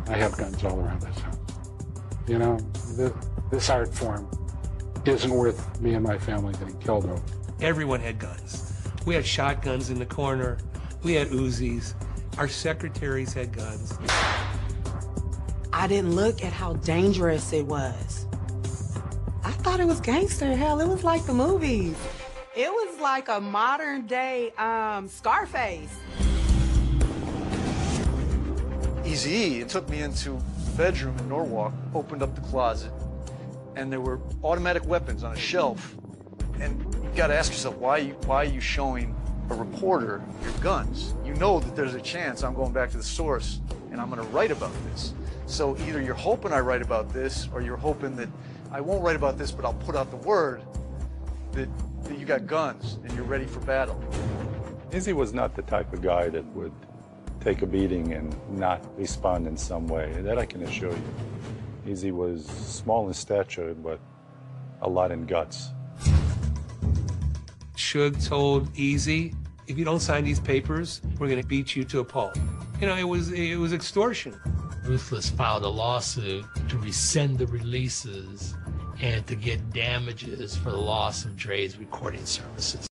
I have guns all around this house. You know, this art form isn't worth me and my family getting killed over. Everyone had guns. We had shotguns in the corner. We had Uzis. Our secretaries had guns. I didn't look at how dangerous it was. I thought it was gangster. Hell, it was like the movies. It was like a modern day Scarface. Eazy-E took me into the bedroom in Norwalk, opened up the closet, and there were automatic weapons on a shelf. And you gotta ask yourself, why are you showing a reporter your guns? You know that there's a chance I'm going back to the source and I'm gonna write about this. So either you're hoping I write about this, or you're hoping that I won't write about this, but I'll put out the word that you got guns and you're ready for battle. Eazy was not the type of guy that would take a beating and not respond in some way. That I can assure you. Eazy was small in stature, but a lot in guts. Suge told Eazy, if you don't sign these papers, we're gonna beat you to a pulp. You know, it was extortion. Ruthless filed a lawsuit to rescind the releases and to get damages for the loss of Dre's recording services.